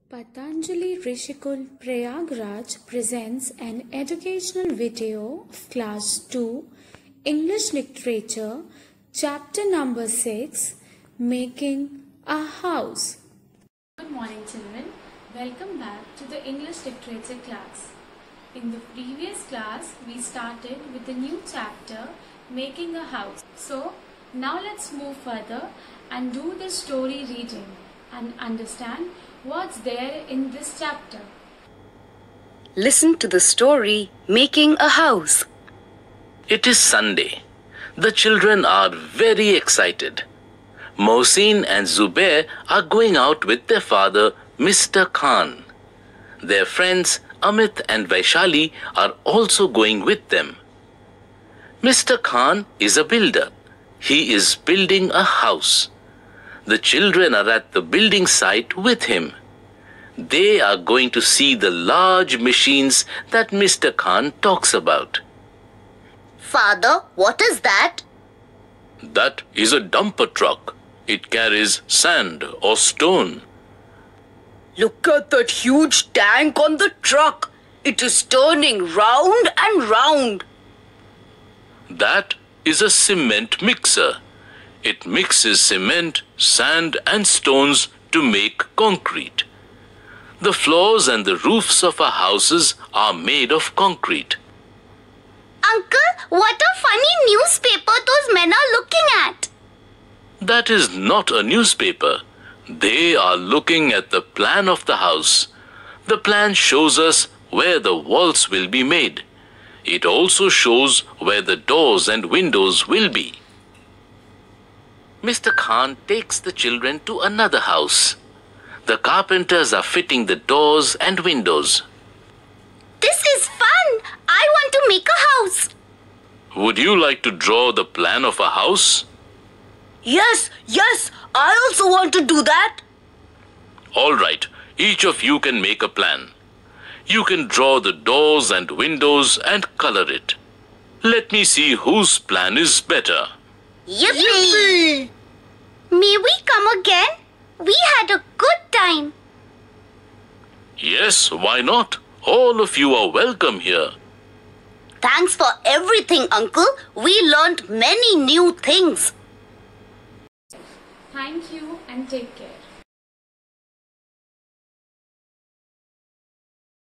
Patanjali Rishikul Prayagraj presents an educational video of Class 2 English Literature, Chapter number 6, Making a House. Good morning children, welcome back to the English Literature class. In the previous class, we started with the new chapter, Making a House. So, now let's move further and do the story reading and understand what's there in this chapter. Listen to the story, Making a House. It is Sunday. The children are very excited. Mohsin and Zubair are going out with their father, Mr. Khan. Their friends Amit and Vaishali are also going with them. Mr. Khan is a builder. He is building a house. The children are at the building site with him. They are going to see the large machines that Mr. Khan talks about. Father, what is that? That is a dumper truck. It carries sand or stone. Look at that huge tank on the truck. It is turning round and round. That is a cement mixer. It mixes cement, sand and stones to make concrete. The floors and the roofs of our houses are made of concrete. Uncle, what a funny newspaper those men are looking at. That is not a newspaper. They are looking at the plan of the house. The plan shows us where the walls will be made. It also shows where the doors and windows will be. Mr. Khan takes the children to another house. The carpenters are fitting the doors and windows. This is fun. I want to make a house. Would you like to draw the plan of a house? Yes, I also want to do that. All right, each of you can make a plan. You can draw the doors and windows and color it. Let me see whose plan is better. Yippee! May we come again? We had a good time. Yes, why not? All of you are welcome here. Thanks for everything, Uncle. We learned many new things. Thank you and take care.